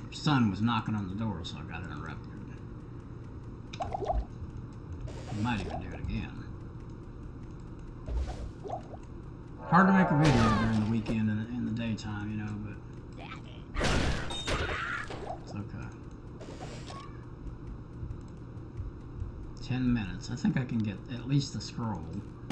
son was knocking on the door, so I got interrupted. I might even do it again. Hard to make a video during the weekend and in the daytime, you know, but it's okay. 10 minutes. I think I can get at least the scroll.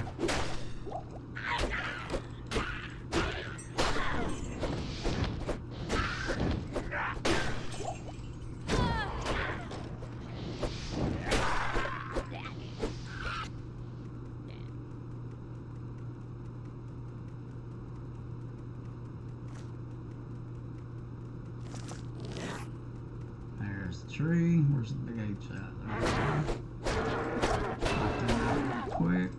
There's the tree. Where's the big H at? Quick.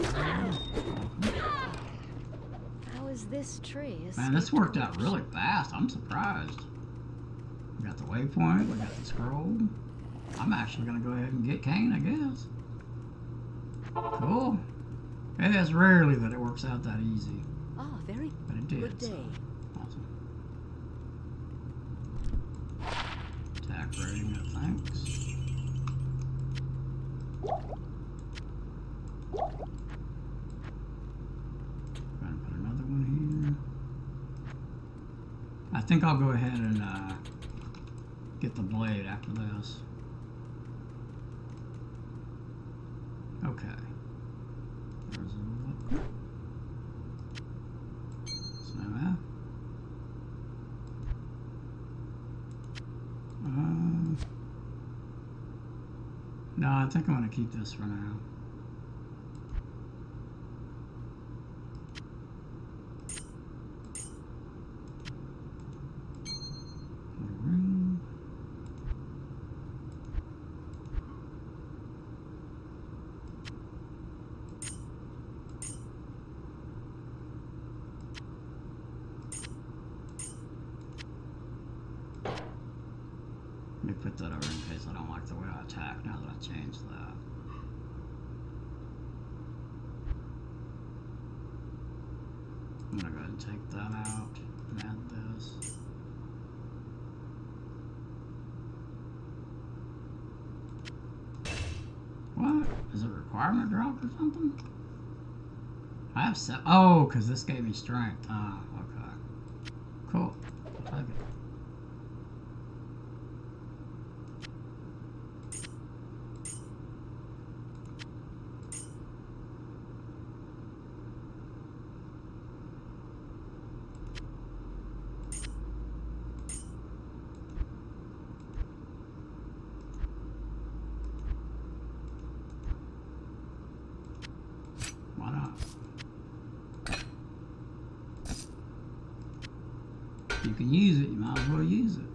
How is this tree? Man, this worked out really fast. I'm surprised. We got the waypoint. We got the scroll. I'm actually going to go ahead and get Cain, I guess. Cool. It is rarely that it works out that easy. Ah, very But it did. good day. So, awesome. Attack rating, thanks. Gonna put another one here. I think I'll go ahead and get the blade after this. Okay. There's a look. So no, I think I'm gonna keep this for now. Let me put that over in case I don't like the way I attack now that I changed that. I'm gonna go ahead and take that out and add this. What? Is it a requirement drop or something? I have set. Oh, because this gave me strength. Ah, okay. Cool. I'll take it. Why not? If you can use it, you might as well use it.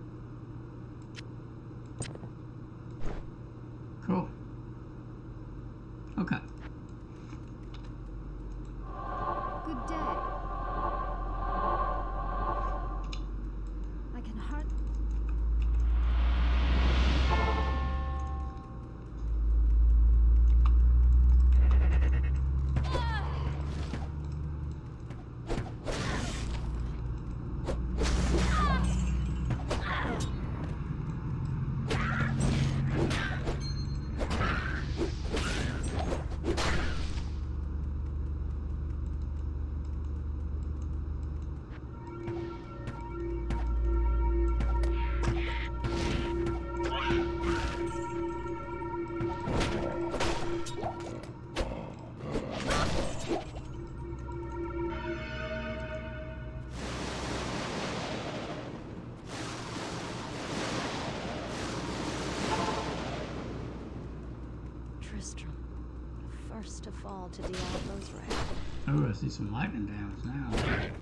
Cool. Okay. Good day. I can hardly. Tristram, first to fall to Diablo's wrath. Oh, I see some lightning damage now.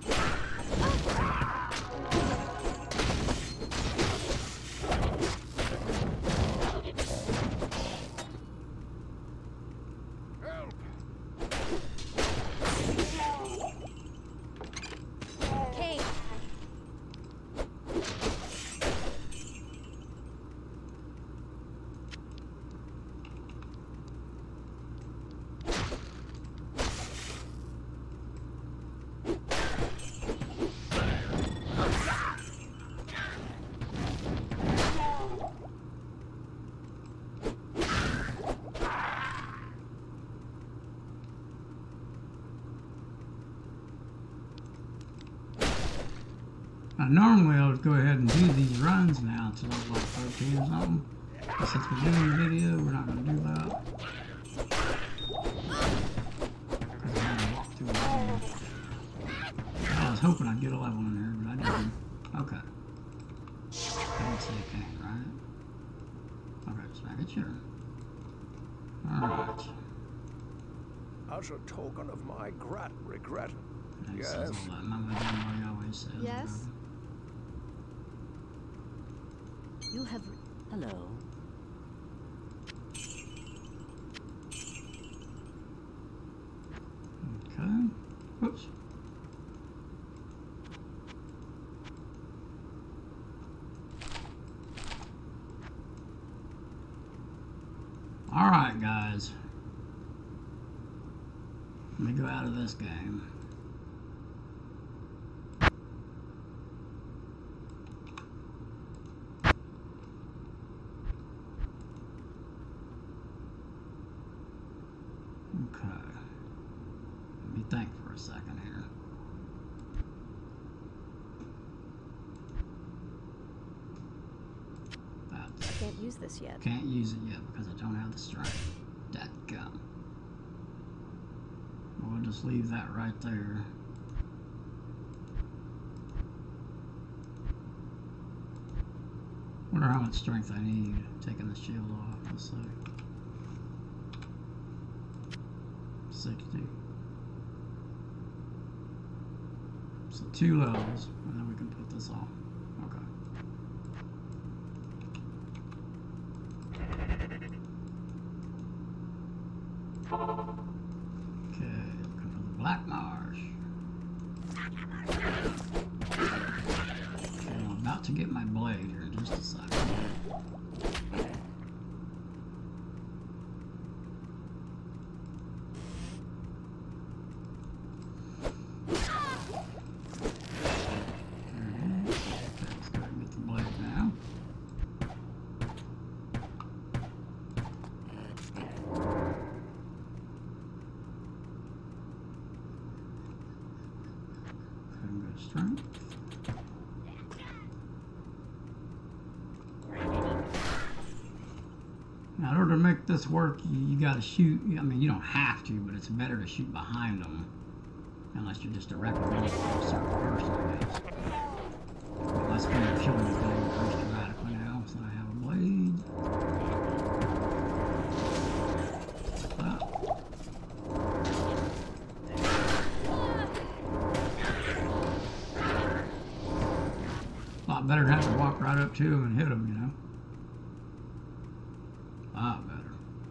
Cain! Normally I would go ahead and do these runs now until it's like 13 or something. But since we're doing the video, we're not going to do that. Because I'm going to walk through the game. I was hoping I'd get a level in there, but I didn't. Okay. I didn't say a cane, right? Okay, just making sure. Alright. As a token of my regret. He Yes. says all that. Mama Dunbar always says. Yes? You have... Hello. Okay. Whoops. Alright, guys. Let me go out of this game. Okay. Let me think for a second here. I can't use this yet. Can't use it yet because I don't have the strength. Dadgum. We'll just leave that right there. Wonder how much strength I need taking the shield off. Let's see. 60. So 2 levels, and then we can put this on. Okay. Okay, looking for the Black Marsh. Okay, I'm about to get my blade here in just a second. Strength. Now, in order to make this work, you got to shoot. I mean, you don't have to, but it's better to shoot behind them, unless you're just directly aiming for a certain person, I guess. Unless when you're killing the thing first dramatically now, so I have a blade. Like that. A lot better than have to walk right up to him and hit him, you know. A lot better.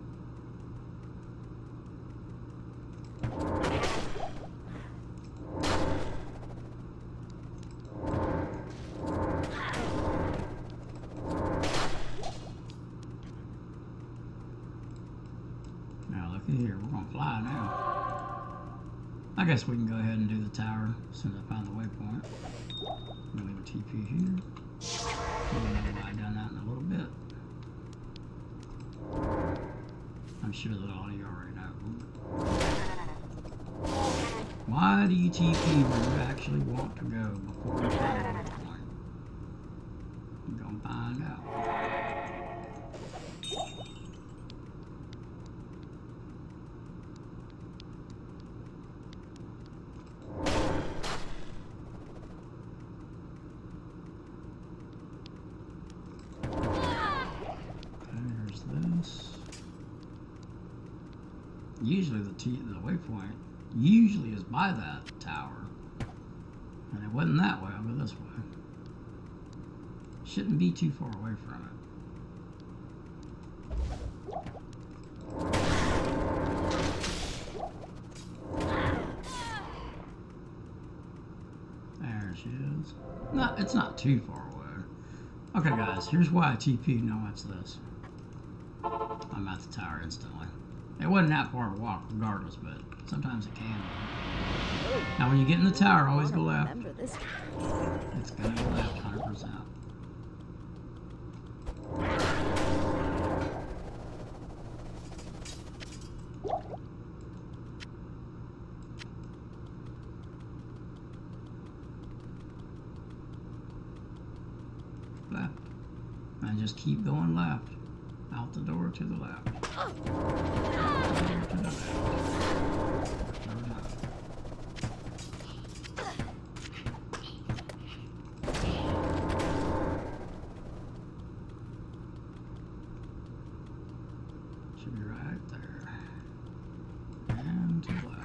Now looky here, we're gonna fly now. I guess we can go ahead and do the tower as soon as I find the waypoint. I'm gonna leave a TP here. We'll know why I've done that in a little bit. I'm sure that all of you already know. Why do you TP where you actually want to go before you find the waypoint? We're gonna find out. Usually the waypoint usually is by that tower, and it wasn't that way. I'll go this way. Shouldn't be too far away from it. There she is. No, it's not too far away. Okay, guys, here's why I TP. Now watch this. I'm at the tower instantly. It wasn't that far to walk, regardless, but sometimes it can be. Now, when you get in the tower, always go left. It's gonna go left 100%. left. And just keep going left. Out the door to the left. Door to the left. Third time. Should be right there. And to the left.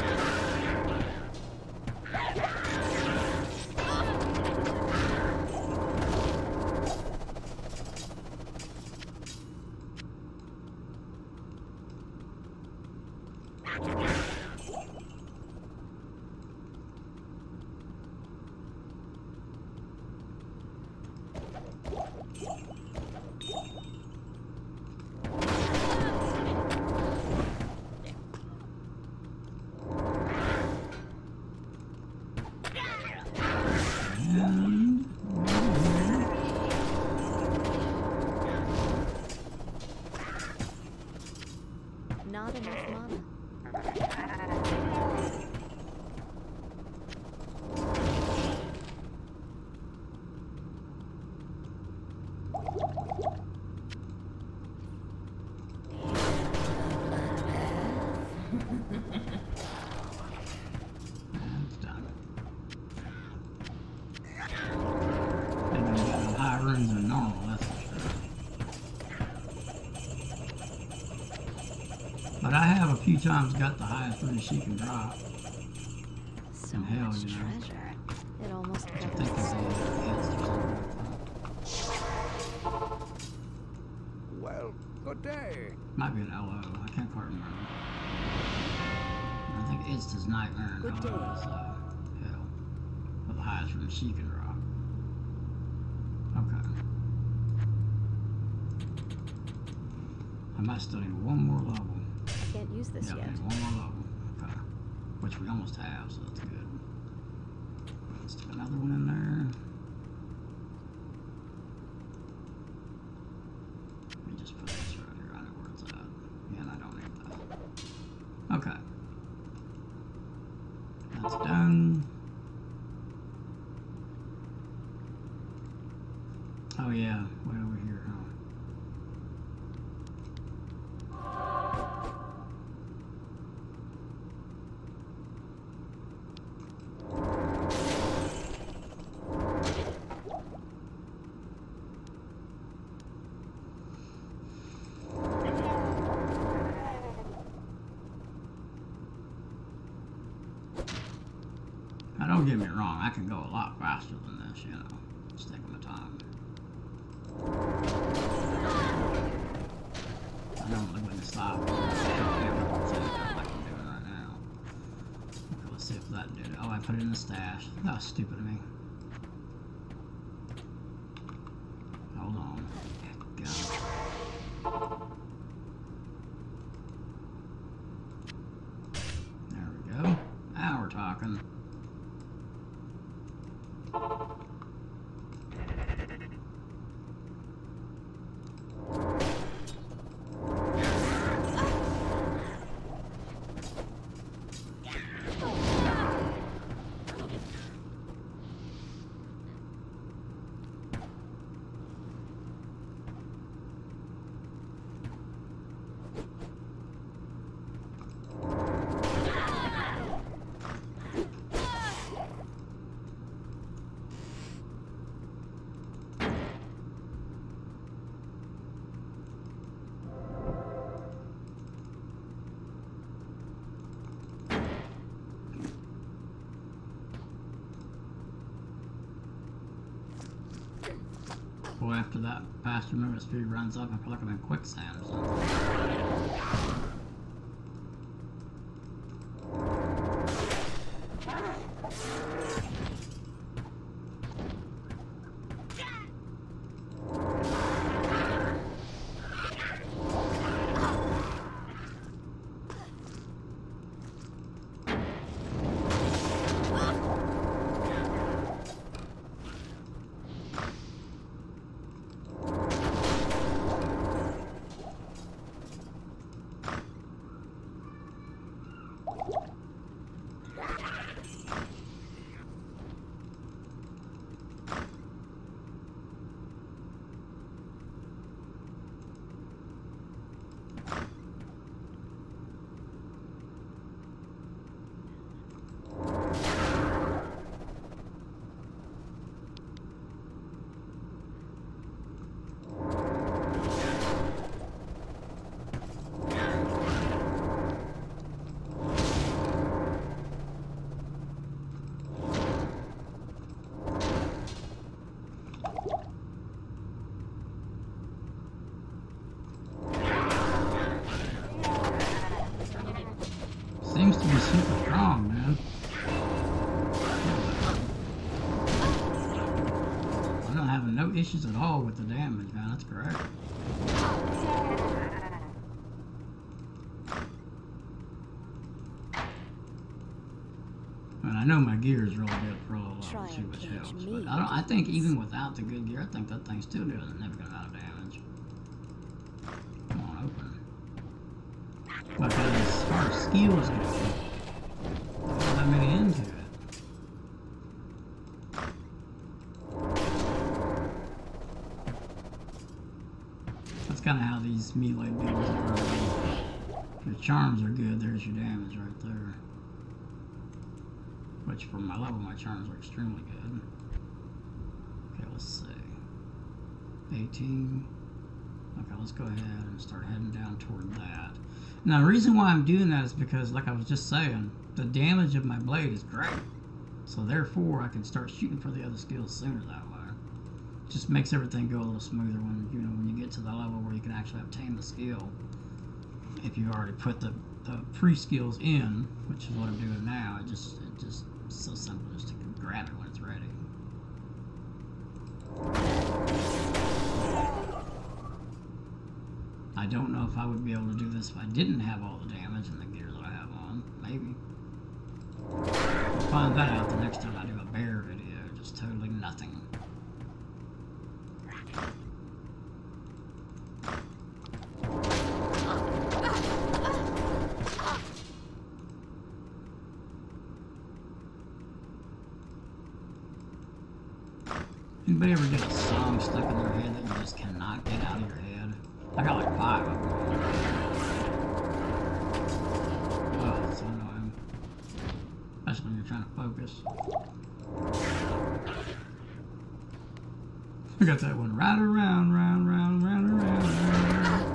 Not enough mana. And it's done. They've been getting higher runes than normal, that's for sure. But I have a few times got the highest rune she can drop. So hell, much you know. treasure. It almost Which I covers think is the the enhanced or something like Well, good day. that. Might be an LO, I can't quite remember. I think it's his nightmare and Good LO day. is hell. But the highest rune she can drop. Okay. I might still need one more level. Can't use this Yeah, yet. need one more level. Okay. Which we almost have, so that's good. Let's stick another one in there. Let me just put this right here. I know where it's at. Yeah, and I don't need that. Okay. That's done. Oh yeah, way over here, huh? Now, don't get me wrong, I can go a lot faster than this, you know. Just taking my time. I normally wouldn't stop. Like I'm doing right now. Okay, let's see if that did it. Oh, I put it in the stash. That was stupid of me. Hold on. God. There we go. Now we're talking. Well, after that faster movement speed runs up, I feel like I'm in quicksand or something. issues at all with the damage, man. That's correct. And I know my gear is really good for all Try levels too, and which catch helps. me, But I think even without the good gear, I think that thing still does a significant amount of damage. Come on, open. Because as far as skills go, there's not many into it. That's kind of how these melee builds are. If your charms are good, there's your damage right there. Which for my level, my charms are extremely good. Okay, let's see. 18. Okay, let's go ahead and start heading down toward that. Now, the reason why I'm doing that is because, like I was just saying, the damage of my blade is great. So therefore, I can start shooting for the other skills sooner that way. It just makes everything go a little smoother when when you get to the level where you can actually obtain the skill. If you already put the pre-skills in, which is what I'm doing now, it just it's so simple just to grab it when it's ready. I don't know if I would be able to do this if I didn't have all the damage and the gear that I have on. Maybe. I'll find that out the next time I do a bear video. Just totally nothing. Anybody ever get a song stuck in their head that you just cannot get out of your head? I got like 5 of them. Oh, it's so annoying. Especially when you're trying to focus. I got that one right around, round, round, round, around, round, round.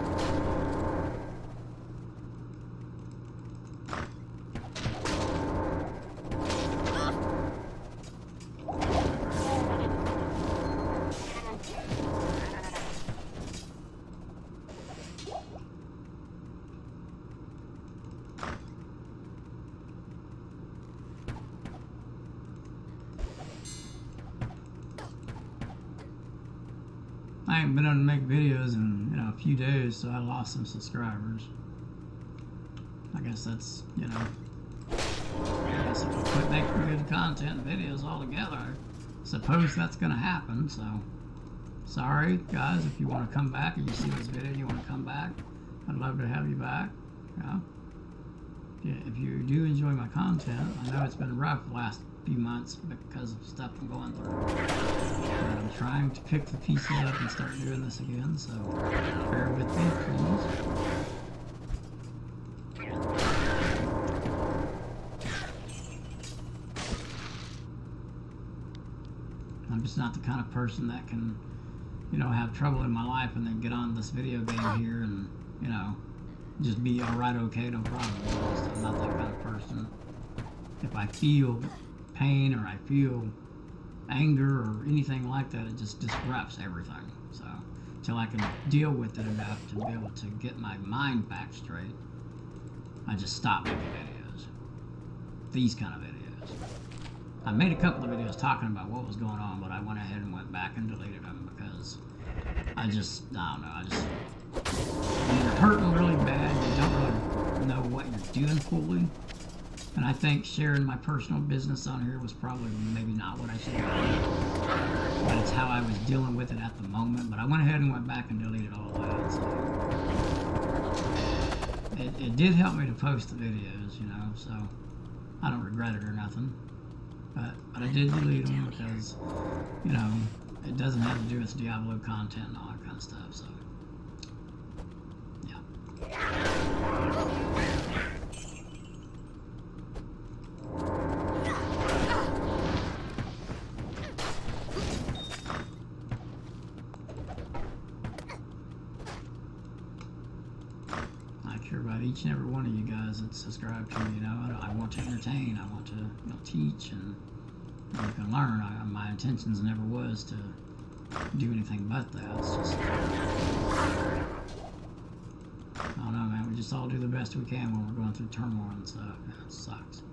I ain't been able to make videos in a few days, so I lost some subscribers. I guess that's I guess if I quit making good content videos altogether, I suppose that's gonna happen. So sorry guys, if you want to come back and you see this video and you want to come back, I'd love to have you back. Yeah, if you do enjoy my content, I know it's been rough the last few months because of stuff I'm going through. But I'm trying to pick the pieces up and start doing this again, so bear with me, please. I'm just not the kind of person that can, have trouble in my life and then get on this video game here and, just be alright, okay, no problem. I'm not that kind of person. If I feel pain or I feel anger or anything like that, it just disrupts everything. So until I can deal with it enough to be able to get my mind back straight, I just stop making videos. These kind of videos. I made a couple of videos talking about what was going on, but I went ahead and went back and deleted them because I don't know, when you're hurting really bad, you don't really know what you're doing fully. And I think sharing my personal business on here was probably maybe not what I should have done. But it's how I was dealing with it at the moment. But I went ahead and went back and deleted all that. So it did help me to post the videos, so I don't regret it or nothing. But I did delete them because, it doesn't have to do with Diablo content and all that kind of stuff. So, yeah. About each and every one of you guys that subscribe to me. I want to entertain, I want to teach, and you can learn. My intentions never was to do anything but that. It's just, I don't know, man. We just all do the best we can when we're going through turmoil and stuff. Yeah, it sucks.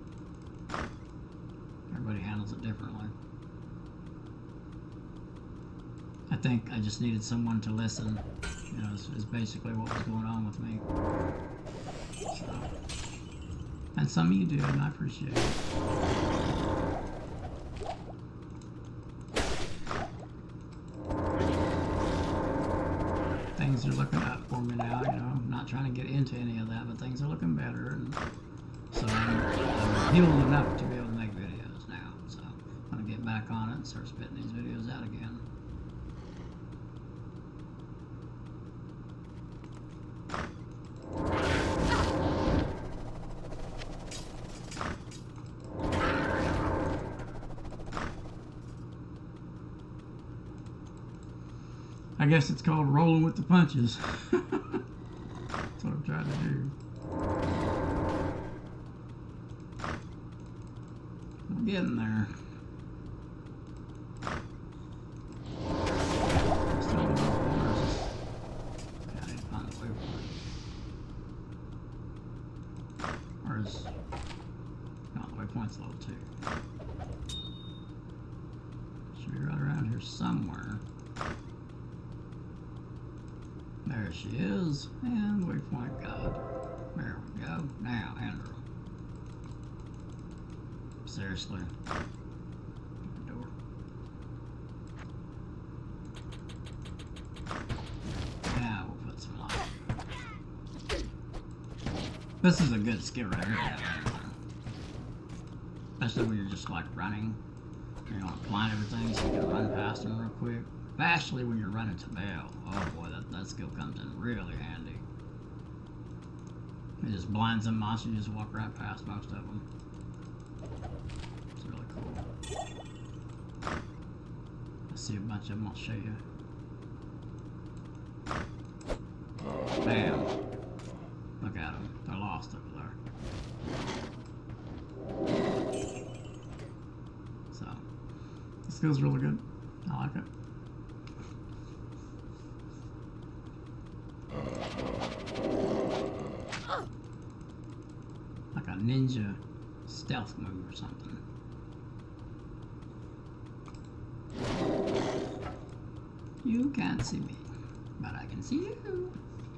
Everybody handles it differently. I think I just needed someone to listen. You know, is basically what was going on with me. So, and some of you did, and I appreciate it. Things are looking up for me now, you know. I'm not trying to get into any of that, but things are looking better, and so I'm healed enough to be able to make videos now. So I'm gonna get back on it and start spitting these videos out again. I guess it's called rolling with the punches. That's what I'm trying to do. I'm getting there. Still in the waters. Okay, I need to find the waypoint. Or is... No, the waypoint's level 2. Should be right around here somewhere. There she is, and waypoint God. There we go. Now, Andrew. Seriously. The door. Now we'll put some light. This is a good skill right here. Especially when you're just like running. You want to blind everything so you can run past them real quick. Especially when you're running to bail. Oh boy, that skill comes in really handy. It just blinds them monsters, you just walk right past most of them. It's really cool. I see a bunch of them, I'll show you. Bam. Look at them, they're lost over there. So, the skill's really good. I like it. Like a ninja stealth move or something. You can't see me, but I can see you.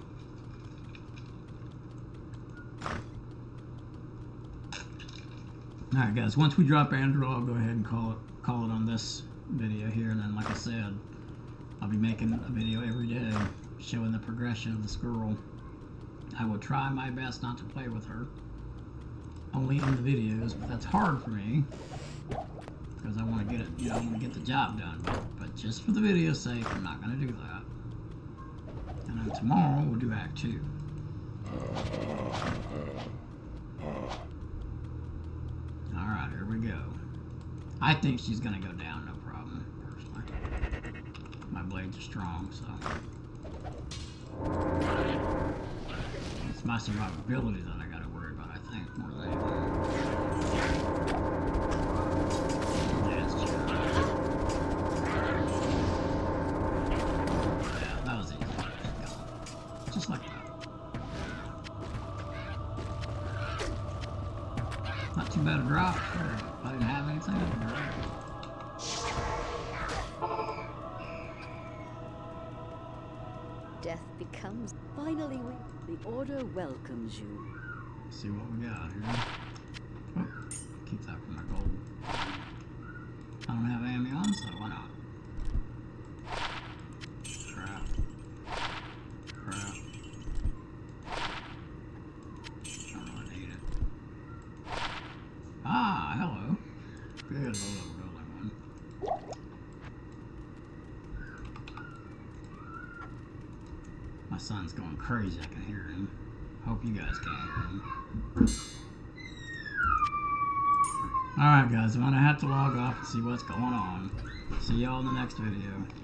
Alright guys, once we drop Andrew, I'll go ahead and call it on this video here, and then like I said, I'll be making a video every day showing the progression of this girl. I will try my best not to play with her only in the videos, but that's hard for me because I want to get it, you know, I want to get the job done. But just for the video's sake, I'm not going to do that. And then tomorrow we'll do Act 2. All right, here we go. I think she's going to go down, no problem. Personally, my blades are strong, so. It's my survivability that I gotta worry about, I think, more than anything. Yeah, it's true. Yeah, that was easy. Just like that. Not too bad a drop. Sure. If I didn't have anything, it'd be great. Death becomes. Finally, the Order welcomes you. See what we got here. Oh, keep that for my gold. I don't have ammo, so why not? Crap. Crap. I don't really need it. Ah, hello. Good low level building one. My son's going crazy, I can hear him. Hope you guys can hear him. Alright guys, I'm gonna have to log off and see what's going on. See y'all in the next video.